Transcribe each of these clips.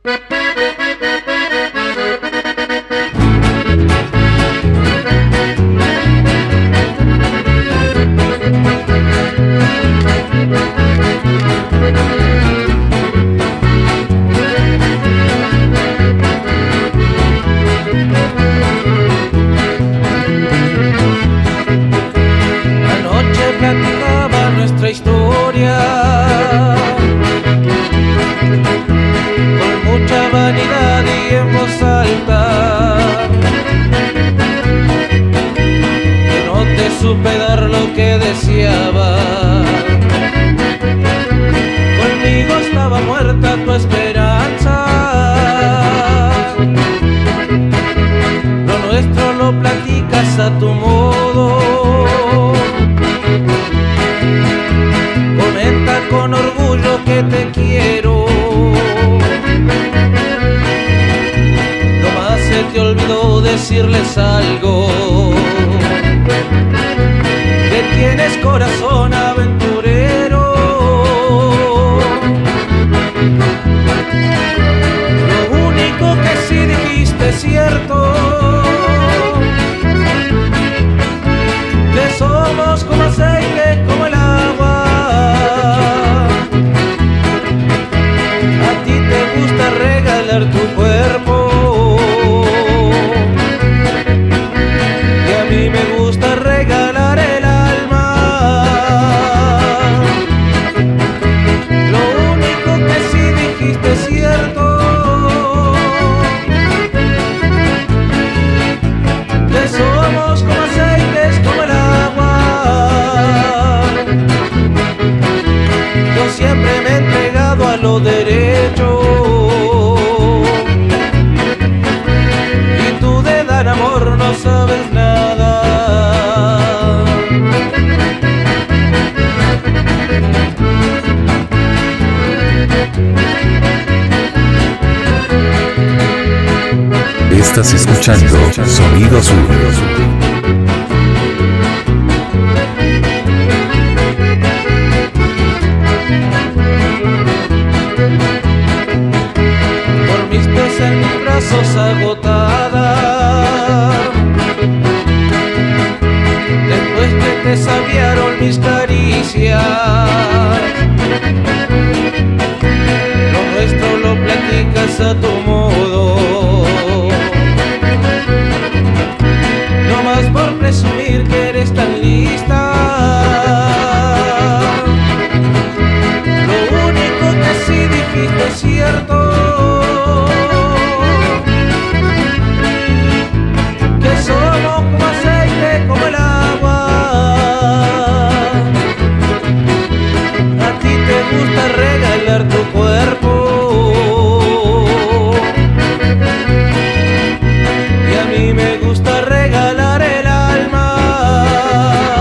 Supe dar lo que deseaba. Conmigo estaba muerta tu esperanza. Lo nuestro lo platicas a tu modo. Comenta con orgullo que te quiero. Nomás se te olvidó decirles algo. Que tienes corazón aventurero. Lo único que sí dijiste es cierto, que somos como aceite, como el agua. A ti te gusta regalar tu cuerpo y a mí me gusta regalar el alma. Lo único que sí dijiste es cierto, que somos como aceites, como el agua. Yo siempre me he entregado a lo derecho y tú de dar amor no sabes nada. Estás escuchando Sonido Sur. Dormiste en mis brazos agotada, después que te sabiaron mis caricias. Lo nuestro lo platicas a tu modo, no más por presumir que eres tan lista. Lo único que sí dijiste es cierto, que somos como aceite, como el agua. A ti te gusta regalar tu cuerpo y a mí me gusta regalar el alma.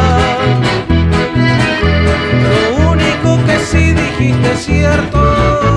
Lo único que sí dijiste es cierto,